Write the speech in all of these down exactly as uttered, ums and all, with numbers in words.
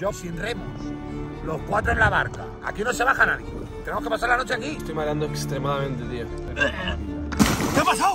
Yo sin remos. Los cuatro en la barca. Aquí no se baja nadie. Tenemos que pasar la noche aquí. Estoy mareando extremadamente, tío. ¿Qué ha pasado?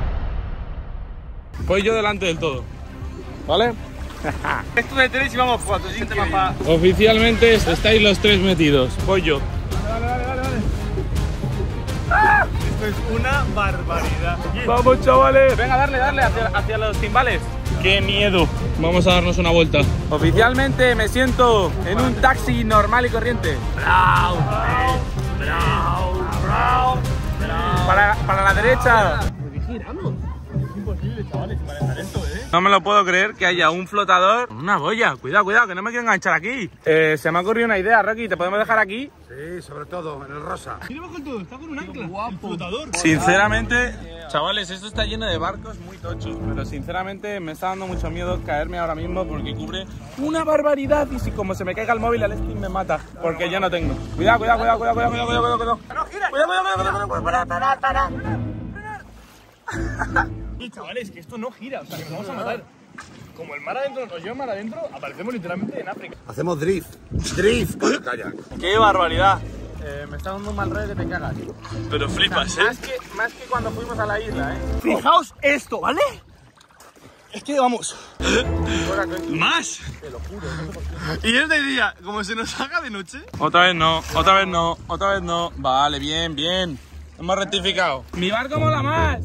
Voy yo delante del todo, ¿vale? Esto de tres y vamos cuatro, sí, pa... Oficialmente estáis los tres metidos. Voy yo. Vale, vale, vale, vale. ¡Ah! Esto es una barbaridad. ¡Vamos, chavales! Venga, darle, darle hacia, hacia los timbales. ¡Qué miedo! Vamos a darnos una vuelta. Oficialmente me siento en un taxi normal y corriente. Bravo, bravo, bravo, bravo. Para, para la derecha. Giramos. Es imposible, chavales, para estar esto, ¿eh? No me lo puedo creer que haya un flotador. Una boya. Cuidado, cuidado, que no me quiero enganchar aquí. Eh, se me ha ocurrido una idea, Rocky. ¿Te podemos dejar aquí? Sí, sobre todo en el rosa. Mira bajo el todo, está con un ancla. Guapo. El flotador. Sinceramente, chavales, esto está lleno de barcos muy tochos. Pero sinceramente me está dando mucho miedo caerme ahora mismo porque cubre una barbaridad. Y si como se me caiga el móvil, al Steam me mata. Porque yo no tengo. Cuidado, cuidado, cuidado, cuidado, cuidado, cuidado, cuidado, cuidado. ¡No, gira! Cuidado, cuidado, cuidado, cuidado, para, para, para. Y chavales, que esto no gira, o sea, que nos vamos a matar. Como el mar adentro nos lleva el mar adentro, aparecemos literalmente en África. Hacemos drift. Drift con el kayak. ¡Qué barbaridad! Eh, me está dando un mal rollo que te cagas. Pero flipas, ¿eh? Más que, más que cuando fuimos a la isla, ¿eh? Fijaos esto, ¿vale? Es que vamos. ¿Más? Te lo juro. Y es de día, como se nos haga de noche. Otra vez no, otra vez no, otra vez no. Vale, bien, bien. Hemos rectificado. Mi barco mola más.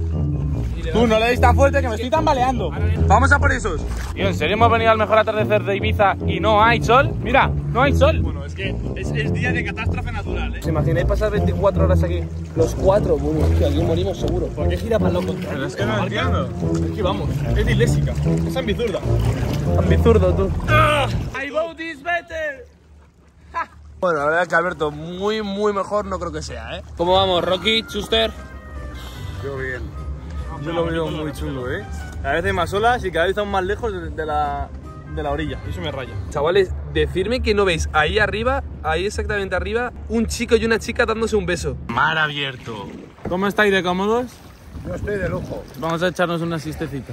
Tú no le deis tan fuerte que me estoy tambaleando. Vamos a por esos. ¿Y en serio hemos venido al mejor atardecer de Ibiza y no hay sol? Mira, no hay sol. Bueno, es que es, es día de catástrofe natural, ¿eh? ¿Os imagináis pasar veinticuatro horas aquí? Los cuatro, bueno, es que aquí morimos seguro. ¿Por qué gira para lo contrario? Pero es que no entiendo. Es que vamos, es disléxica, es ambizurda. Ambizurdo, tú. I vote is better. Bueno, la verdad es que Alberto, muy, muy mejor no creo que sea, ¿eh? ¿Cómo vamos, Rocky, Schuster? Yo bien. Yo lo veo muy chulo, ¿eh? Cada vez hay más olas y cada vez estamos más lejos de, de, la, de la orilla. Y eso me raya. Chavales, decidme que no veis ahí arriba, ahí exactamente arriba, un chico y una chica dándose un beso. Mar abierto. ¿Cómo estáis de cómodos? Yo estoy de lujo. Vamos a echarnos una siestecita.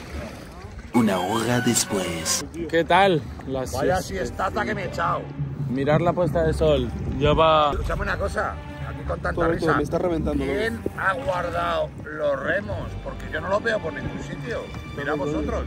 Una hora después. ¿Qué tal? La Vaya siesta. siestata que me he echado. Mirar la puesta de sol. Yo va... Escúchame una cosa. Aquí con tanta Todo, risa. todo, me está reventando. ¿Quién ha guardado los remos? Porque yo no los veo por ningún sitio. Mira vosotros.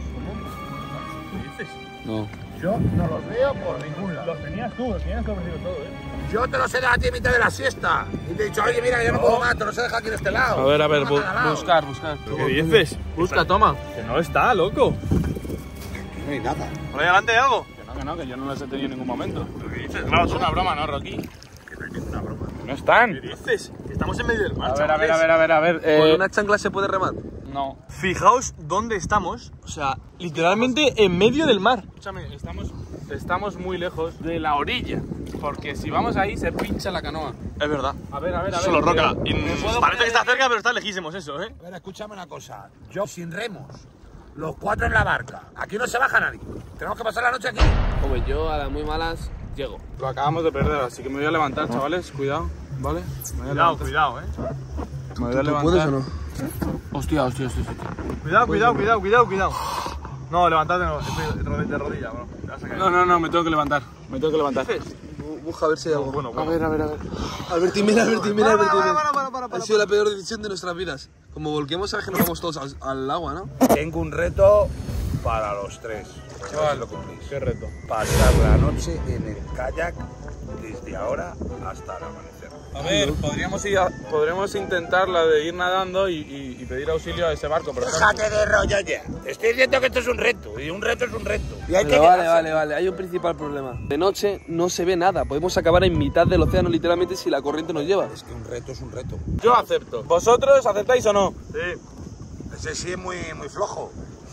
¿Qué dices? No. Yo no los veo por ningún lado. Los tenías tú, los tenías tú perdido todo, ¿eh? Yo te los he dejado a ti en mitad de la siesta. Y te he dicho, oye, mira, yo no puedo más, te los he dejado aquí de este lado. A ver, a ver, Uno a cada bu lado. buscar, buscar. ¿Qué dices? Busca, toma. Que no está, loco. No hay nada. ¿Por ahí adelante hay algo? Que no, que no, que yo no los he tenido en ningún momento. ¿Pero qué dices? Claro, es una broma, ¿no, Rocky? Que no hay ninguna broma. No están. ¿Qué dices? Que estamos en medio del mar, A ver, a ver, a ver, a ver, a ver. Eh, ¿Con una chancla se puede remar? No. Fijaos dónde estamos. O sea, literalmente en medio del mar. Escúchame, estamos, estamos muy lejos de la orilla. Porque si vamos ahí se pincha la canoa. Es verdad. A ver, a ver, a ver. Solo roca. ¿Me Y puedo parece poner- que está cerca, pero está lejísimos eso, ¿eh? A ver, escúchame una cosa. Yo sin remos. Los cuatro en la barca. Aquí no se baja nadie. Tenemos que pasar la noche aquí. Hombre, yo a las muy malas llego. Lo acabamos de perder, así que me voy a levantar, chavales. Cuidado, ¿vale? Me voy a Cuidado, levantar. cuidado, ¿eh? Me voy a levantar. Hostia, hostia, hostia, hostia. Cuidado, cuidado, cuidado, cuidado, cuidado. No, levantate, no, estoy de de rodilla, bro. Te vas a caer. No, no, no, me tengo que levantar. Me tengo que levantar. Busca a ver si hay algo. Bueno, A ver, a ver, a ver. Albertín, mira, Albertín, mira, Para, Albertín. para, para, para, para, Ha sido la peor decisión de nuestras vidas. Como volquemos, sabes que nos vamos todos al, al agua, ¿no? Tengo un reto para los tres. A ver si lo cumplís. ¿Qué reto? Pasar la noche en el kayak desde ahora hasta el amanecer. A ver, podríamos, ir a- podríamos intentar la de ir nadando y, y- y pedir auxilio a ese barco, pero Déjate de rollo ya. Te estoy diciendo que esto es un reto. Y un reto es un reto. Y hay que Pero vale, quedarse. vale, vale. Hay un principal problema. De noche no se ve nada. Podemos acabar en mitad del océano, literalmente, si la corriente nos lleva. Es que un reto es un reto. yo acepto. ¿Vosotros aceptáis o no? Sí. Ese sí es muy, muy flojo.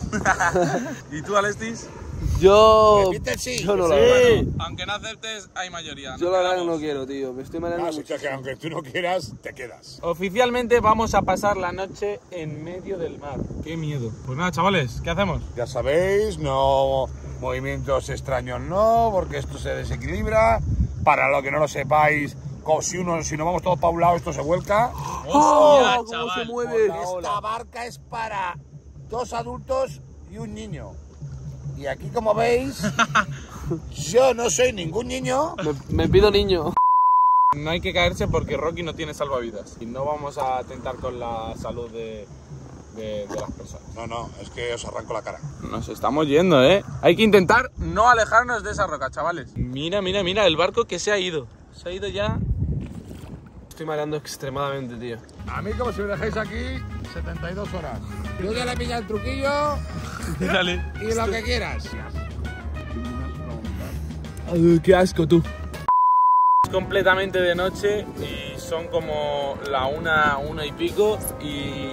¿Y tú, Alestis? Yo. Repite sí. Yo no, la verdad. Sí. Aunque no aceptes, hay mayoría. Yo la verdad que no quiero, tío. Me estoy mareando Así mucho. que aunque tú no quieras, te quedas. Oficialmente vamos a pasar la noche en medio del mar. ¡Qué miedo! Pues nada, chavales, ¿qué hacemos? Ya sabéis, no movimientos extraños no, porque esto se desequilibra. Para lo que no lo sepáis, como si uno, si nos vamos todos para un lado, esto se vuelca. ¡Oh! Hostia, ¿Cómo chaval, se mueve? Esta barca es para dos adultos y un niño. Y aquí, como veis, Yo no soy ningún niño. Me, me pido niño. No hay que caerse porque Rocky no tiene salvavidas. Y no vamos a atentar con la salud de, de, de las personas. No, no, es que os arranco la cara. Nos estamos yendo, ¿eh? Hay que intentar no alejarnos de esa roca, chavales. Mira, mira, mira, el barco que se ha ido. Se ha ido ya. Estoy mareando extremadamente, tío. A mí, como si me dejáis aquí, setenta y dos horas. Yo ya le pilla el truquillo. Dale. Y lo que quieras. Ay, qué asco, tú. Es completamente de noche y son como la una, una y pico y...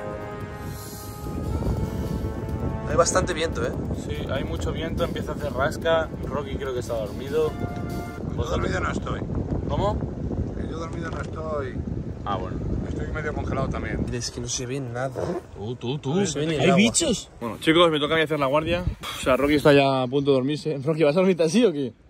Hay bastante viento, ¿eh? Sí, hay mucho viento, empieza a hacer rasca. Rocky creo que está dormido. Yo dormido no estoy. ¿Cómo? Yo dormido no estoy. Ah, bueno. Estoy medio congelado también. Es que no se ve nada. Tú, tú, tú. No se ve ni el agua. bichos? Bueno, chicos, me toca a mí hacer la guardia. O sea, Rocky está ya a punto de dormirse. Rocky, ¿vas a dormirte así o qué?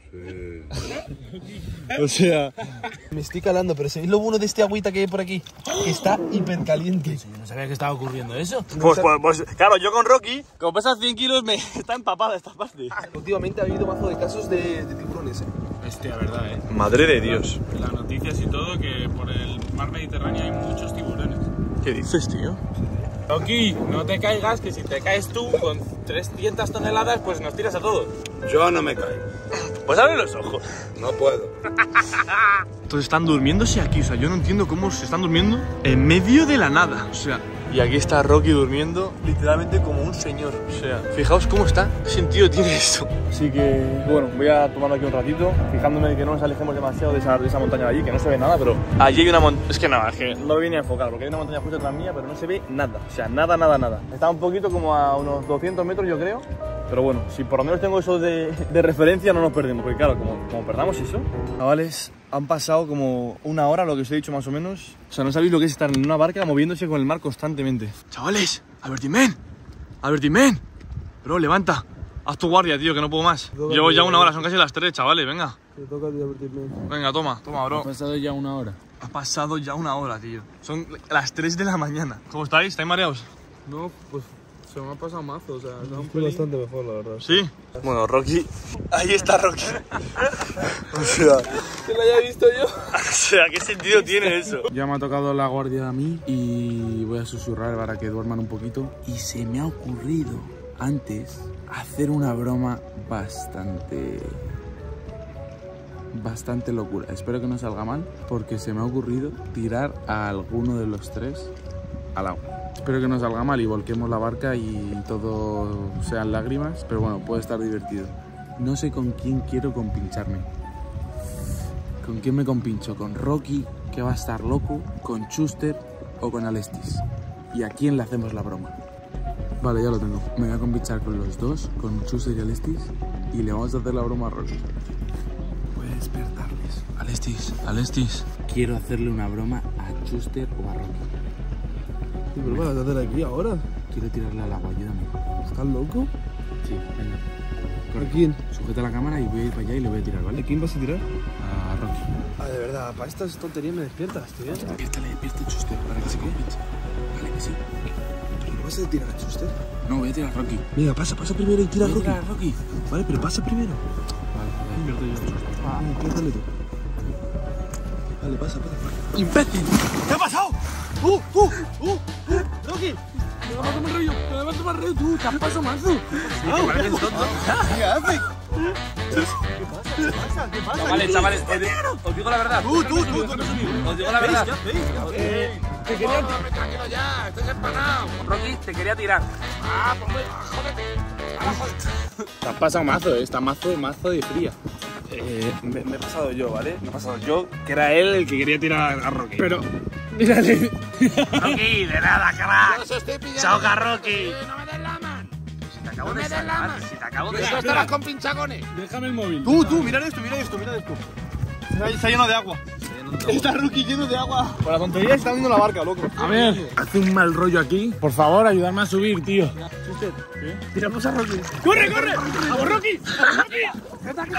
Sí. O sea... Me estoy calando, pero ¿sabéis lo bueno de este agüita que hay por aquí? Que está hipercaliente. Yo no sabía que estaba ocurriendo eso. Pues, pues, pues, claro, yo con Rocky, como pesa cien kilos, me está empapada esta parte. Últimamente ha habido mazo de casos de, de tiburones, ¿eh? Hostia, verdad, eh. Madre de Dios. En las noticias y todo, que por el mar Mediterráneo hay muchos tiburones. ¿Qué dices, tío? Rocky, no te caigas, que si te caes tú con trescientas toneladas, pues nos tiras a todos. Yo no me caigo. Pues abre los ojos. No puedo. Entonces están durmiéndose aquí, o sea, yo no entiendo cómo se están durmiendo en medio de la nada, o sea, y aquí está Rocky durmiendo literalmente como un señor, o sea, fijaos cómo está, ¿qué sentido tiene esto? Así que, bueno, voy a tomarlo aquí un ratito, fijándome de que no nos alejemos demasiado de esa, de esa montaña de allí, que no se ve nada, pero allí hay una montaña, es que nada, es que no lo vine a enfocar, porque hay una montaña justo detrás mía, pero no se ve nada, o sea, nada, nada, nada. Está un poquito como a unos doscientos metros, yo creo. Pero bueno, si por lo menos tengo eso de, de referencia, no nos perdemos. Porque claro, como, como perdamos eso... Chavales, han pasado como una hora, lo que os he dicho más o menos. O sea, no sabéis lo que es estar en una barca moviéndose con el mar constantemente. Chavales, Albertimen, Albertimen. Bro, levanta. Haz tu guardia, tío, que no puedo más. Llevo ya una hora, son casi las tres, chavales, venga. Venga, toma, toma, bro. Ha pasado ya una hora. Ha pasado ya una hora, tío. Son las tres de la mañana. ¿Cómo estáis? ¿Estáis mareados? No, pues... Se me ha pasado mazo, o sea, está un Estoy bastante mejor, la verdad. ¿Sí? Bueno, Rocky... Ahí está Rocky. O sea... Que lo haya visto yo. O sea, ¿qué sentido tiene eso? Ya me ha tocado la guardia a mí y voy a susurrar para que duerman un poquito. Y se me ha ocurrido antes hacer una broma bastante... Bastante locura. Espero que no salga mal, porque se me ha ocurrido tirar a alguno de los tres al agua. Espero que no salga mal y volquemos la barca y todo sean lágrimas, pero bueno, puede estar divertido. No sé con quién quiero compincharme. ¿Con quién me compincho? ¿Con Rocky, que va a estar loco? ¿Con Schuster o con Alestis? ¿Y a quién le hacemos la broma? Vale, ya lo tengo. Me voy a compinchar con los dos, con Schuster y Alestis, y le vamos a hacer la broma a Rocky. Voy a despertarles. Alestis, Alestis. Quiero hacerle una broma a Schuster o a Rocky. ¿Pero qué vas a hacer aquí ahora? Quiero tirarle al agua, ayúdame. ¿Estás loco? Sí, venga. ¿A quién? Sujeta la cámara y voy a ir para allá y le voy a tirar, ¿vale? ¿A quién vas a tirar? A Rocky. Ah, de verdad, para estas tonterías me despiertas, tío. Despiértale, despierta a Schuster para que se compinche. Vale, que sí. ¿No vas a tirar a Schuster? No, voy a tirar a Rocky. Venga, pasa, pasa primero y tira a Voy a Rocky. tirar a Rocky. Vale, pero pasa primero. Vale, vale. Invierto yo a Schuster. Ah, empiézale tú. Vale, pasa, pasa. ¡Imbécil! ¿Qué ha pasado? ¡Uh, uh, uh, uh! ¡Rocky! ¡Me va a tomar rollo! ¡Me va a tomar rollo! ¡Tú! ¡Te has pasado mazo! ¿Qué haces? ¿Qué pasa? ¿Qué pasa? Vale, chavales, os digo, os digo la verdad. Tú, tú, tú, tú. Os digo la verdad. ¿Qué hacéis? Te quería... Tranquilo ya, estoy empanado. Rocky, te quería tirar. Ah, pues jódete. Te has pasado mazo, ¿eh? Está mazo, mazo de fría. Eh, me, me he pasado yo, ¿vale? Me he pasado yo, que era él el que quería tirar a Rocky. Pero, mírale. Rocky, de nada, crack. Yo os estoy pillando. Choca, Rocky. No me des la mano. Si te acabo de salvar, si te acabo de Eso salvar. estabas con pinchagones. Déjame el móvil. Tú, tú, mira esto, mira esto, mira esto. Está, está lleno de agua. Está Rocky lleno de agua. Por la tontería se está dando la barca, loco. A ver, hace un mal rollo aquí. Por favor, ayúdame a subir, tío. Tiramos a Rocky. ¡Corre, corre! ¡Vamos, Rocky! ¡Vamos, Rocky!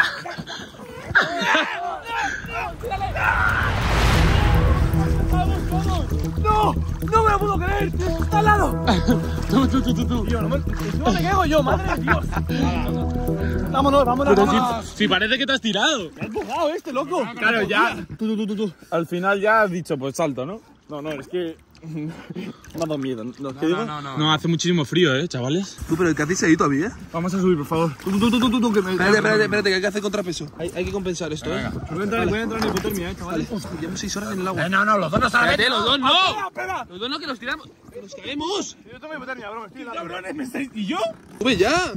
¡No! ¡No me lo puedo creer! ¡Está al lado! Tú, tú, tú, tú, tú. Tío, no me... Encima me caigo yo, madre de Dios. Vámonos, vámonos, Pero vámonos. si, si parece que te has tirado. Me has empujado este, loco. Claro, ya. Tú, tú, tú, tú, tú. Al final ya has dicho, pues salto, ¿no? No, no, es que... me ha dado miedo. ¿No, ¿Qué digo? No, no, no. No, hace muchísimo frío, ¿eh, chavales? Tú, pero ¿qué hacéis ahí todavía? Vamos a subir, por favor. Tú, tú, tú, tú, tú, tú, que me... Espérate, espérate, espérate, que hay que hacer contrapeso. Hay, hay que compensar esto, ¿eh? Voy a entrar, voy a entrar en hipotermia, eh, chavales. Vale. Llevamos seis horas en el agua. Eh, no, no, los dos no saben. Espérate, los dos no. Espera, espera. Los dos no, que nos tiramos. ¡Que nos caemos! Yo tengo hipotermia, bro, me estoy helando. Cabrones, me estáis... ¿Y yo? ¡Sube ya!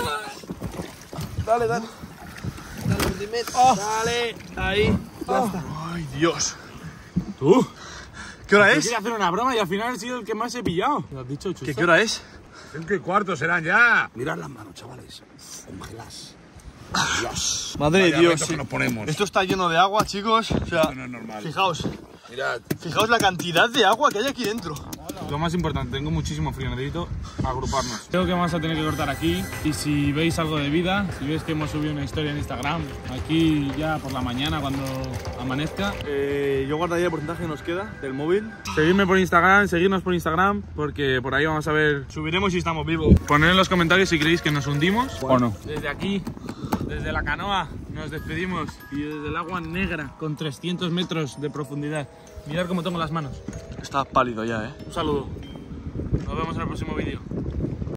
Dale, dale. Dale, centímetros. Dale. Ahí. Ya está. Ay, Dios. ¿Tú? ¿Qué hora Yo es? quería hacer una broma y al final he sido el que más he pillado. ¿Lo has dicho, Chuso? ¿Qué, ¿Qué hora es? ¿Cinco y cuarto serán ya? Mirad las manos, chavales. Cógelas. Dios. Madre de Vaya Dios, reto sí. que nos ponemos. Esto está lleno de agua, chicos. O sea, Esto no es normal. fijaos. Mirad. Fijaos la cantidad de agua que hay aquí dentro. Lo más importante, tengo muchísimo frío, necesito agruparnos. Creo que vamos a tener que cortar aquí. Y si veis algo de vida, si veis que hemos subido una historia en Instagram, aquí ya por la mañana cuando amanezca. Eh, yo guardaría el porcentaje que nos queda del móvil. Seguidme por Instagram, seguidnos por Instagram, porque por ahí vamos a ver. Subiremos si estamos vivos. Poned en los comentarios si creéis que nos hundimos o no. Desde aquí, desde la canoa, nos despedimos y desde el agua negra con trescientos metros de profundidad. Mirad cómo tengo las manos. Está pálido ya, eh. Un saludo. Nos vemos en el próximo vídeo.